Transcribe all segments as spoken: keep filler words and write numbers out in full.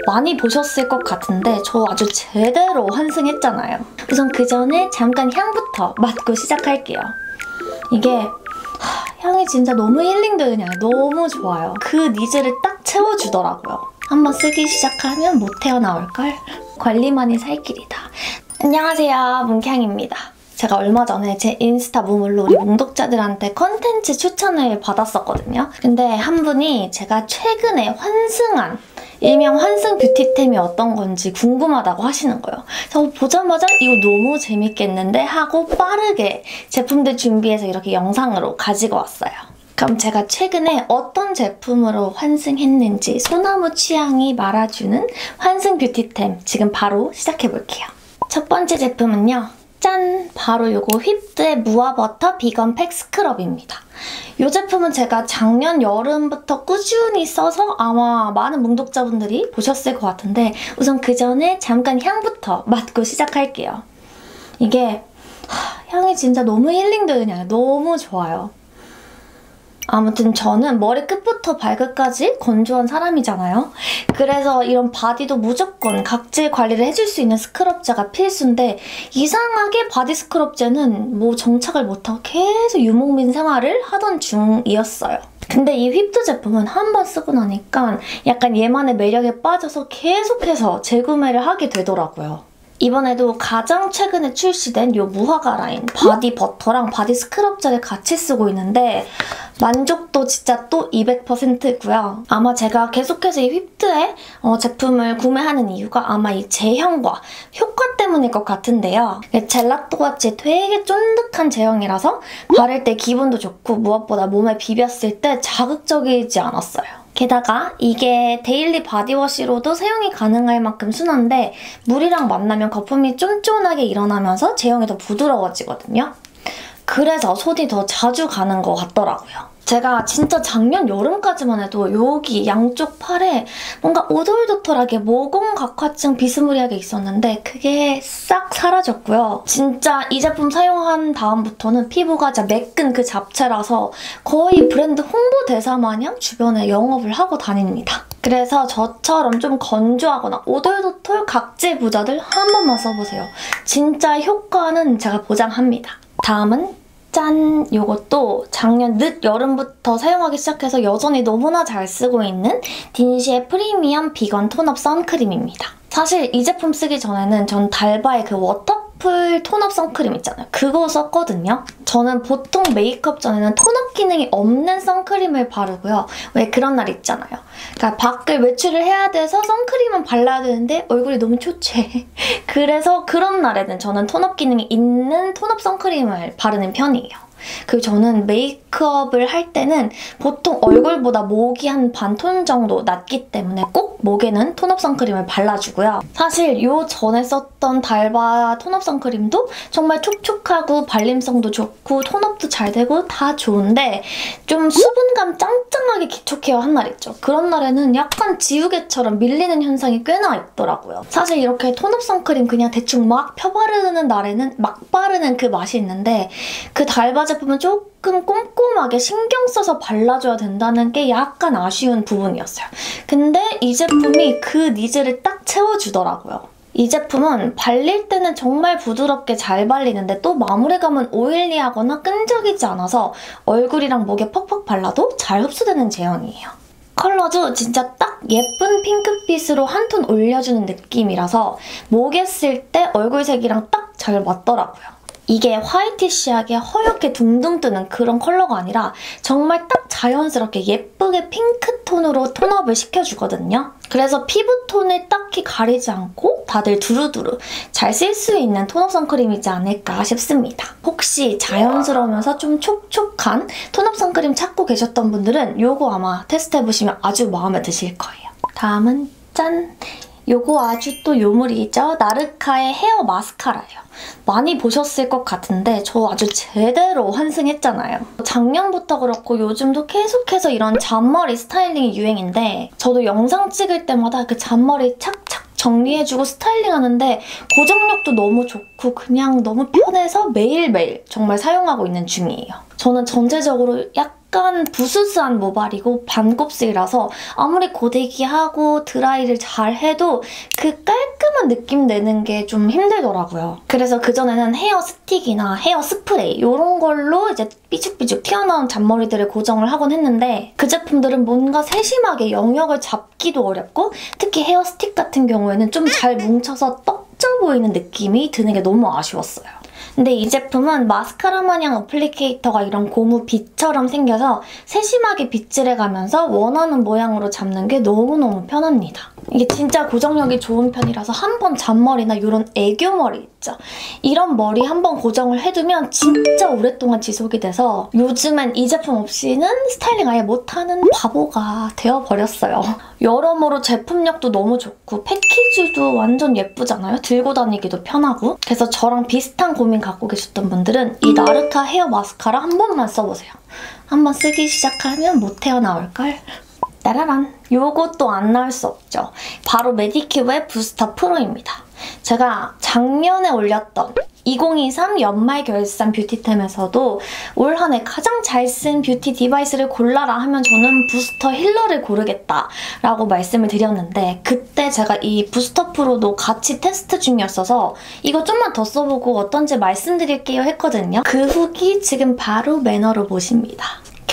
많이 보셨을 것 같은데 저 아주 제대로 환승했잖아요. 우선 그 전에 잠깐 향부터 맡고 시작할게요. 이게 하, 향이 진짜 너무 힐링되는 향이 너무 좋아요. 그 니즈를 딱 채워주더라고요. 한번 쓰기 시작하면 못 헤어나올걸? 관리만이 살 길이다. 안녕하세요, 뭉캉입니다. 제가 얼마 전에 제 인스타 무물로 우리 뭉독자들한테 컨텐츠 추천을 받았었거든요. 근데 한 분이 제가 최근에 환승한 일명 환승 뷰티템이 어떤 건지 궁금하다고 하시는 거예요. 그래서 보자마자 이거 너무 재밌겠는데 하고 빠르게 제품들 준비해서 이렇게 영상으로 가지고 왔어요. 그럼 제가 최근에 어떤 제품으로 환승했는지 소나무 취향이 말아주는 환승 뷰티템 지금 바로 시작해볼게요. 첫 번째 제품은요. 짠! 바로 요거 휘프의 무화버터 비건 팩 스크럽입니다. 이 제품은 제가 작년 여름부터 꾸준히 써서 아마 많은 뭉독자분들이 보셨을 것 같은데 우선 그 전에 잠깐 향부터 맡고 시작할게요. 이게 하, 향이 진짜 너무 힐링되는 향이 너무 좋아요. 아무튼 저는 머리 끝부터 발끝까지 건조한 사람이잖아요. 그래서 이런 바디도 무조건 각질 관리를 해줄 수 있는 스크럽제가 필수인데 이상하게 바디 스크럽제는 뭐 정착을 못하고 계속 유목민 생활을 하던 중이었어요. 근데 이 휘프 제품은 한 번 쓰고 나니까 약간 얘만의 매력에 빠져서 계속해서 재구매를 하게 되더라고요. 이번에도 가장 최근에 출시된 이 무화과 라인 바디 버터랑 바디 스크럽제를 같이 쓰고 있는데 만족도 진짜 또 이백 퍼센트고요. 아마 제가 계속해서 이 휘프의 어, 제품을 구매하는 이유가 아마 이 제형과 효과 때문일 것 같은데요. 젤라또같이 되게 쫀득한 제형이라서 바를 때 기분도 좋고 무엇보다 몸에 비볐을 때 자극적이지 않았어요. 게다가 이게 데일리 바디워시로도 사용이 가능할 만큼 순한데 물이랑 만나면 거품이 쫀쫀하게 일어나면서 제형이 더 부드러워지거든요. 그래서 손이 더 자주 가는 것 같더라고요. 제가 진짜 작년 여름까지만 해도 여기 양쪽 팔에 뭔가 오돌도돌하게 모공각화증 비스무리하게 있었는데 그게 싹 사라졌고요. 진짜 이 제품 사용한 다음부터는 피부가 진짜 매끈 그 자체라서 거의 브랜드 홍보대사 마냥 주변에 영업을 하고 다닙니다. 그래서 저처럼 좀 건조하거나 오돌도돌 각질 부자들 한 번만 써보세요. 진짜 효과는 제가 보장합니다. 다음은 짠! 요것도 작년 늦 여름부터 사용하기 시작해서 여전히 너무나 잘 쓰고 있는 딘시의 프리미엄 비건 톤업 선크림입니다. 사실 이 제품 쓰기 전에는 전 달바의 그 워터풀 톤업 선크림 있잖아요. 그거 썼거든요. 저는 보통 메이크업 전에는 톤업 기능이 없는 선크림을 바르고요. 왜 그런 날 있잖아요. 그러니까 밖을 외출을 해야 돼서 선크림은 발라야 되는데 얼굴이 너무 초췌해. 그래서 그런 날에는 저는 톤업 기능이 있는 톤업 선크림을 바르는 편이에요. 그리고 저는 메이크업을 할 때는 보통 얼굴보다 목이 한 반 톤 정도 낮기 때문에 꼭 목에는 톤업 선크림을 발라주고요. 사실 요 전에 썼던 달바 톤업 선크림도 정말 촉촉하고 발림성도 좋고 톤업도 잘 되고 다 좋은데 좀 수분감 짱짱하게 기초 케어 한 날 있죠. 그런 날에는 약간 지우개처럼 밀리는 현상이 꽤나 있더라고요. 사실 이렇게 톤업 선크림 그냥 대충 막 펴바르는 날에는 막 바르는 그 맛이 있는데 그 달바 제품은 조금 꼼꼼하게 신경 써서 발라줘야 된다는 게 약간 아쉬운 부분이었어요. 근데 이 제품이 그 니즈를 딱 채워주더라고요. 이 제품은 발릴 때는 정말 부드럽게 잘 발리는데 또 마무리감은 오일리하거나 끈적이지 않아서 얼굴이랑 목에 퍽퍽 발라도 잘 흡수되는 제형이에요. 컬러도 진짜 딱 예쁜 핑크빛으로 한 톤 올려주는 느낌이라서 목에 쓸 때 얼굴색이랑 딱 잘 맞더라고요. 이게 화이티시하게 허옇게 둥둥 뜨는 그런 컬러가 아니라 정말 딱 자연스럽게 예쁘게 핑크톤으로 톤업을 시켜주거든요. 그래서 피부톤을 딱히 가리지 않고 다들 두루두루 잘 쓸 수 있는 톤업 선크림이지 않을까 싶습니다. 혹시 자연스러우면서 좀 촉촉한 톤업 선크림 찾고 계셨던 분들은 이거 아마 테스트해보시면 아주 마음에 드실 거예요. 다음은 짠! 요거 아주 또 요물이죠. 나르카의 헤어 마스카라예요. 많이 보셨을 것 같은데 저 아주 제대로 환승했잖아요. 작년부터 그렇고 요즘도 계속해서 이런 잔머리 스타일링이 유행인데 저도 영상 찍을 때마다 그 잔머리 착착 정리해주고 스타일링하는데 고정력도 너무 좋고 그냥 너무 편해서 매일매일 정말 사용하고 있는 중이에요. 저는 전체적으로 약간 약간 부스스한 모발이고 반곱슬이라서 아무리 고데기하고 드라이를 잘 해도 그 깔끔한 느낌 내는 게 좀 힘들더라고요. 그래서 그전에는 헤어 스틱이나 헤어 스프레이 이런 걸로 이제 삐죽삐죽 튀어나온 잔머리들을 고정을 하곤 했는데 그 제품들은 뭔가 세심하게 영역을 잡기도 어렵고 특히 헤어 스틱 같은 경우에는 좀 잘 뭉쳐서 떡져 보이는 느낌이 드는 게 너무 아쉬웠어요. 근데 이 제품은 마스카라 마냥 어플리케이터가 이런 고무 빗처럼 생겨서 세심하게 빗질해가면서 원하는 모양으로 잡는 게 너무너무 편합니다. 이게 진짜 고정력이 좋은 편이라서 한번 잔머리나 이런 애교머리 있죠? 이런 머리 한번 고정을 해두면 진짜 오랫동안 지속이 돼서 요즘엔 이 제품 없이는 스타일링 아예 못하는 바보가 되어버렸어요. 여러모로 제품력도 너무 좋고 패키지도 완전 예쁘잖아요? 들고 다니기도 편하고. 그래서 저랑 비슷한 고민 갖고 계셨던 분들은 이 나르카 헤어 마스카라 한 번만 써보세요. 한번 쓰기 시작하면 못 헤어나올걸? 따라란! 요것도 안 나올 수 없죠. 바로 메디큐브의 부스터 프로입니다. 제가 작년에 올렸던 이천이십삼 연말 결산 뷰티템에서도 올 한 해 가장 잘 쓴 뷰티 디바이스를 골라라 하면 저는 부스터 힐러를 고르겠다라고 말씀을 드렸는데 그때 제가 이 부스터 프로도 같이 테스트 중이었어서 이거 좀만 더 써보고 어떤지 말씀드릴게요 했거든요. 그 후기 지금 바로 매너로 보십니다.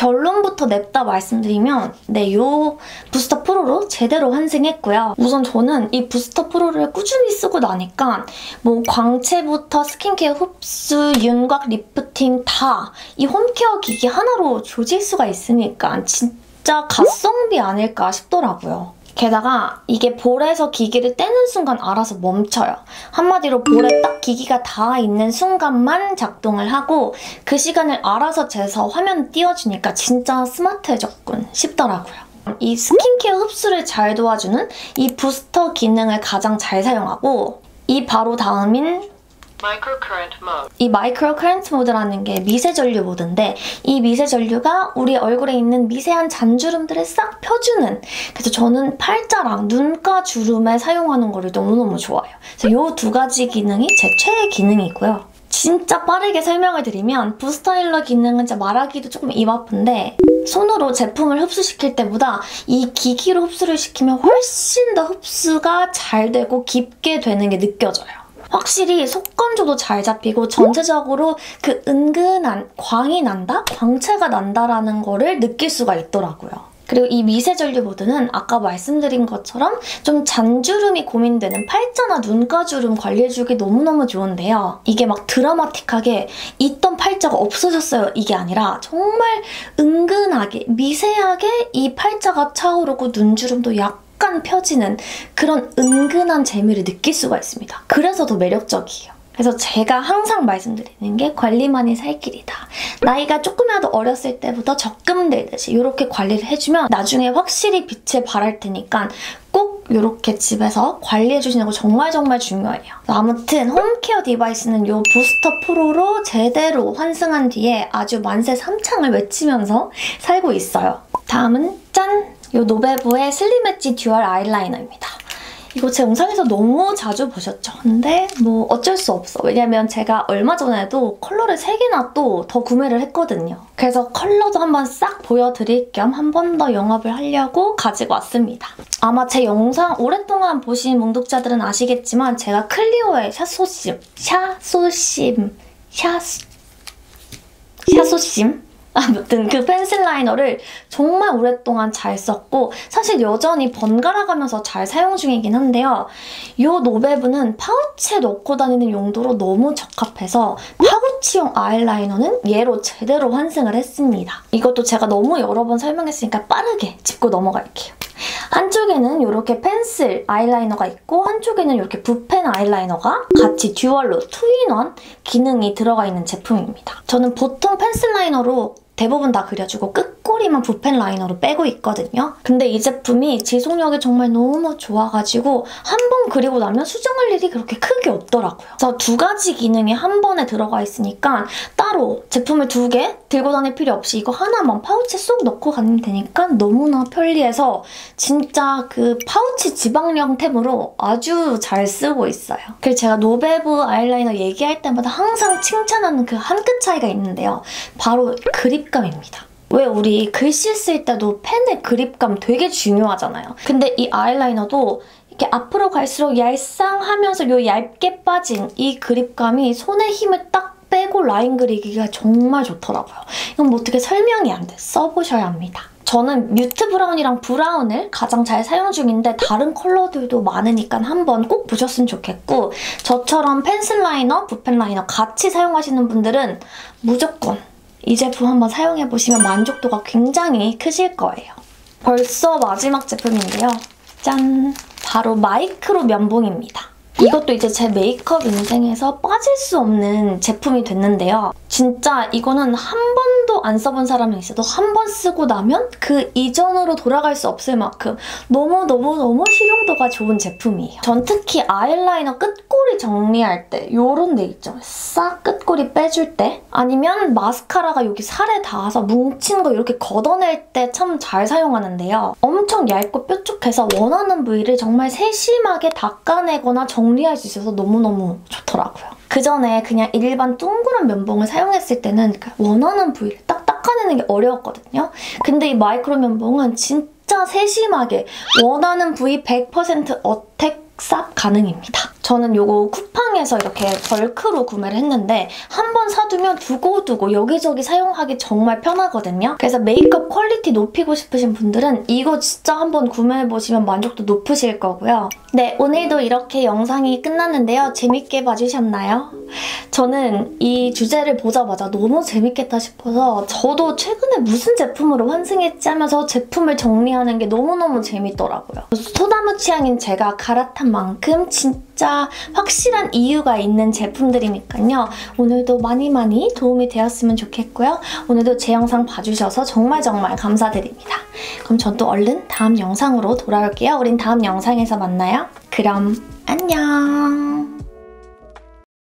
결론부터 냅다 말씀드리면 네, 요 부스터 프로로 제대로 환승했고요. 우선 저는 이 부스터 프로를 꾸준히 쓰고 나니까 뭐 광채부터 스킨케어 흡수, 윤곽, 리프팅 다 이 홈케어 기기 하나로 조질 수가 있으니까 진짜 가성비 아닐까 싶더라고요. 게다가 이게 볼에서 기기를 떼는 순간 알아서 멈춰요. 한마디로 볼에 딱 기기가 닿아 있는 순간만 작동을 하고 그 시간을 알아서 재서 화면 띄워주니까 진짜 스마트해졌군 싶더라고요. 이 스킨케어 흡수를 잘 도와주는 이 부스터 기능을 가장 잘 사용하고 이 바로 다음인 Microcurrent mode. 이 마이크로 커런트 모드라는 게 미세 전류 모드인데 이 미세 전류가 우리 얼굴에 있는 미세한 잔주름들을 싹 펴주는 그래서 저는 팔자랑 눈가 주름에 사용하는 거를 너무너무 좋아해요. 그래서 이 두 가지 기능이 제 최애 기능이고요. 진짜 빠르게 설명을 드리면 부스터 힐러 기능은 진짜 말하기도 조금 입 아픈데 손으로 제품을 흡수시킬 때보다 이 기기로 흡수를 시키면 훨씬 더 흡수가 잘 되고 깊게 되는 게 느껴져요. 확실히 속건조도 잘 잡히고 전체적으로 그 은근한 광이 난다? 광채가 난다라는 거를 느낄 수가 있더라고요. 그리고 이 미세전류 모드는 아까 말씀드린 것처럼 좀 잔주름이 고민되는 팔자나 눈가주름 관리해주기 너무너무 좋은데요. 이게 막 드라마틱하게 있던 팔자가 없어졌어요 이게 아니라 정말 은근하게 미세하게 이 팔자가 차오르고 눈주름도 약간 약간 펴지는 그런 은근한 재미를 느낄 수가 있습니다. 그래서 더 매력적이에요. 그래서 제가 항상 말씀드리는 게 관리만이 살 길이다. 나이가 조금이라도 어렸을 때부터 적금 들듯이 이렇게 관리를 해주면 나중에 확실히 빛을 발할 테니까 꼭 이렇게 집에서 관리해주시는 거 정말 정말 중요해요. 아무튼 홈케어 디바이스는 이 부스터 프로로 제대로 환승한 뒤에 아주 만세 삼창을 외치면서 살고 있어요. 다음은 짠! 이 노베브의 슬림 엣지 듀얼 아이라이너입니다. 이거 제 영상에서 너무 자주 보셨죠? 근데 뭐 어쩔 수 없어. 왜냐면 제가 얼마 전에도 컬러를 세 개나 또 더 구매를 했거든요. 그래서 컬러도 한번 싹 보여드릴 겸 한 번 더 영업을 하려고 가지고 왔습니다. 아마 제 영상 오랫동안 보신 뭉독자들은 아시겠지만 제가 클리오의 샤소심, 샤소심, 샤... 샤소심? 아무튼 그 펜슬 라이너를 정말 오랫동안 잘 썼고 사실 여전히 번갈아 가면서 잘 사용 중이긴 한데요. 이 노베브는 파우치에 넣고 다니는 용도로 너무 적합해서 파우치용 아이라이너는 얘로 제대로 환승을 했습니다. 이것도 제가 너무 여러 번 설명했으니까 빠르게 짚고 넘어갈게요. 한쪽에는 이렇게 펜슬 아이라이너가 있고 한쪽에는 이렇게 붓펜 아이라이너가 같이 듀얼로 투인원 기능이 들어가 있는 제품입니다. 저는 보통 펜슬 라이너로 대부분 다 그려주고 끝꼬리만 붓펜 라이너로 빼고 있거든요. 근데 이 제품이 지속력이 정말 너무 좋아가지고 한 번 그리고 나면 수정할 일이 그렇게 크게 없더라고요. 그래서 두 가지 기능이 한 번에 들어가 있으니까 따로 제품을 두 개 들고 다닐 필요 없이 이거 하나만 파우치에 쏙 넣고 가면 되니까 너무나 편리해서 진짜 그 파우치 지방령템으로 아주 잘 쓰고 있어요. 그리고 제가 노베브 아이라이너 얘기할 때마다 항상 칭찬하는 그 한 끗 차이가 있는데요. 바로 그립감입니다. 왜 우리 글씨 쓸 때도 펜의 그립감 되게 중요하잖아요. 근데 이 아이라이너도 이렇게 앞으로 갈수록 얄쌍하면서 요 얇게 빠진 이 그립감이 손에 힘을 딱 빼고 라인 그리기가 정말 좋더라고요. 이건 뭐 어떻게 설명이 안 돼. 써보셔야 합니다. 저는 뮤트 브라운이랑 브라운을 가장 잘 사용 중인데 다른 컬러들도 많으니까 한번 꼭 보셨으면 좋겠고 저처럼 펜슬 라이너, 붓펜 라이너 같이 사용하시는 분들은 무조건 이 제품 한번 사용해보시면 만족도가 굉장히 크실 거예요. 벌써 마지막 제품인데요. 짠! 바로 마이크로 면봉입니다. 이것도 이제 제 메이크업 인생에서 빠질 수 없는 제품이 됐는데요. 진짜 이거는 한 번도 안 써본 사람이 있어도 한 번 쓰고 나면 그 이전으로 돌아갈 수 없을 만큼 너무너무너무 실용도가 좋은 제품이에요. 전 특히 아이라이너 끝꼬리 정리할 때 요런 데 있죠. 싹 끝꼬리 빼줄 때 아니면 마스카라가 여기 살에 닿아서 뭉친 거 이렇게 걷어낼 때 참 잘 사용하는데요. 엄청 얇고 뾰족해서 원하는 부위를 정말 세심하게 닦아내거나 정리할 수 있어서 너무너무 좋더라고요. 그 전에 그냥 일반 둥그런 면봉을 사용했을 때는 원하는 부위를 딱 닦아내는 게 어려웠거든요. 근데 이 마이크로 면봉은 진짜 세심하게 원하는 부위 백 퍼센트 어택 싹 가능입니다. 저는 요거 쿠팡에서 이렇게 벌크로 구매를 했는데 한 번 사두면 두고두고 여기저기 사용하기 정말 편하거든요. 그래서 메이크업 퀄리티 높이고 싶으신 분들은 이거 진짜 한번 구매해보시면 만족도 높으실 거고요. 네, 오늘도 이렇게 영상이 끝났는데요. 재밌게 봐주셨나요? 저는 이 주제를 보자마자 너무 재밌겠다 싶어서 저도 최근에 무슨 제품으로 환승했지 하면서 제품을 정리하는 게 너무너무 재밌더라고요. 소나무 취향인 제가 갈아탄 만큼 진짜 확실한 이유가 있는 제품들이니까요. 오늘도 많이 많이 도움이 되었으면 좋겠고요. 오늘도 제 영상 봐주셔서 정말 정말 감사드립니다. 그럼 전 또 얼른 다음 영상으로 돌아올게요. 우린 다음 영상에서 만나요. 그럼 안녕!